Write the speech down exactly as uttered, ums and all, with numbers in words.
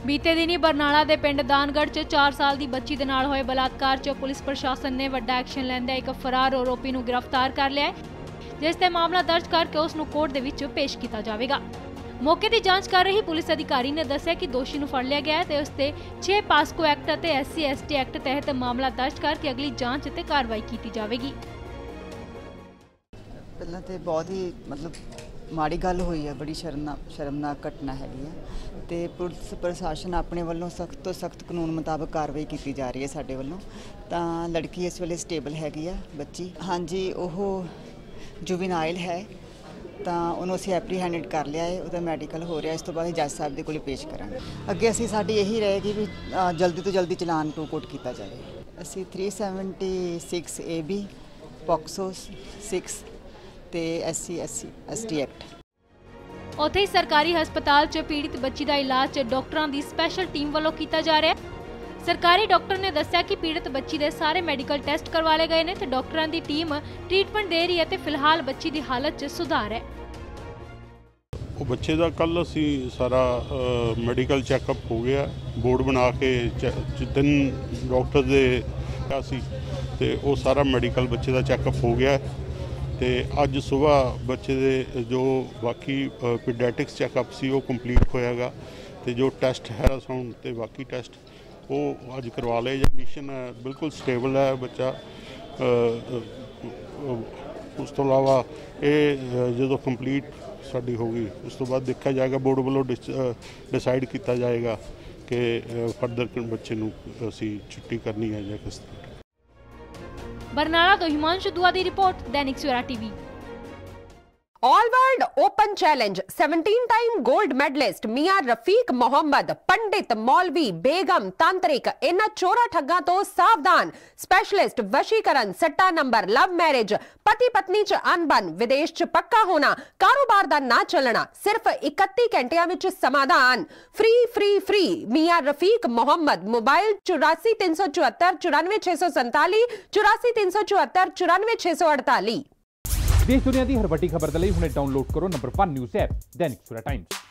बीते दिन ही बरनाला के पिंड दानगढ़ च चार साल की बच्ची के नाल होए बलात्कार च पुलिस प्रशासन ने वड्डा एक्शन लैंदे एक फरार आरोपी नूं गिरफ्तार कर लिया है, जिस ते मामला दर्ज करके उसनूं कोर्ट दे विच पेश किया जाएगा। मौके की जांच कर रही पुलिस अधिकारी ने दस्सिया कि दोषी नूं फड़ लिया गया है ते उसते छे पास्को एक्ट अते S C S T act तहत मामला दर्ज करके अगली जांच ते कार्रवाई की जाएगी। पहला तो बहुत ही मतलब माड़ी गल हुई है, बड़ी शर्मना शर्मनाक घटना हैगी है ते पुलिस प्रशासन अपने वालों सख्त तो सख्त कानून मुताबिक कार्रवाई की जा रही है। साडे वालों तां लड़की इस वेले स्टेबल हैगी है बच्ची। हाँ जी, ओह जुवेनाइल है ਤਾਂ ਉਹਨੂੰ ਅਸੀਂ ਐਪਰੀਹੈਂਡਡ ਕਰ ਲਿਆ ਹੈ, ਉਹਦਾ ਮੈਡੀਕਲ ਹੋ ਰਿਹਾ। ਇਸ ਤੋਂ ਬਾਅਦ ਜੱਜ ਸਾਹਿਬ ਦੇ ਕੋਲ ਪੇਸ਼ ਕਰਾਂਗੇ। ਅੱਗੇ ਅਸੀਂ ਸਾਡੀ ਇਹੀ ਰਹੇਗੀ ਵੀ ਜਲਦੀ ਤੋਂ ਜਲਦੀ ਚਲਾਨ ਟੂ ਕੋਰਟ ਕੀਤਾ ਜਾਵੇ। ਅਸੀਂ तीन सौ छिहत्तर ਏ ਬੀ ਪੋਕਸੋ छह ਤੇ S C S T act. ਉੱਥੇ ਹੀ ਸਰਕਾਰੀ ਹਸਪਤਾਲ 'ਚ ਪੀੜਿਤ ਬੱਚੀ ਦਾ ਇਲਾਜ ਡਾਕਟਰਾਂ ਦੀ ਸਪੈਸ਼ਲ ਟੀਮ ਵੱਲੋਂ ਕੀਤਾ ਜਾ ਰਿਹਾ ਹੈ। सरकारी डॉक्टर ने दस्सिया कि पीड़ित बच्ची के सारे मैडिकल टेस्ट करवा ले गए ने ते डॉक्टरां दी टीम ट्रीटमेंट दे रही है ते फिलहाल बच्ची की हालत च सुधार है। वो बच्चे का कल असी सारा मैडिकल चैकअप हो गया, बोर्ड बना के तीन डॉक्टर दे सी ते वो सारा मैडिकल बच्चे का चैकअप हो गया है। तो अज सुबह बच्चे दे जो बाकी पीडियाट्रिक्स चैकअप सी वो कंप्लीट होएगा तो जो टेस्ट है साउंड ते बाकी टेस्ट वो अज करवा ले। कंडीशन बिल्कुल स्टेबल है बच्चा। उस तो अलावा ये जो कंप्लीट साड़ी होगी उस तो बाद देखा जाएगा, बोर्ड वालों डिसाइड किया जाएगा कि फर्दर बच्चे नूं असी छुट्टी करनी है या किस तरह। बरनाला तो हिमांशु दुआ दी report, Dainik Savera TV. All world open challenge सत्रह time gold medalist Miyan Rafiq Mohammad, पंडित, मौलवी, बेगम, तांत्रिक इन्हां चोरा ठग्गां तो सावधान। स्पेशलिस्ट वशीकरण, सट्टा नंबर, लव मैरिज, पति पत्नी च अनबन, विदेश च पक्का होना, कारोबार दा ना चलना, सिर्फ इकतीस घंटियां विच समाधान। Free free free Miyan Rafiq Mohammad. Mobile चौरासी तीन सौ चौहत्तर चौरानवे छे सौ संताली चौरासी तीन सौ चौहत्तर चौरानवे छे सौ अड़ताली। देश दुनिया की हर वड्डी खबर के लिए हुणे डाउनलोड करो number one news app Dainik Savera times.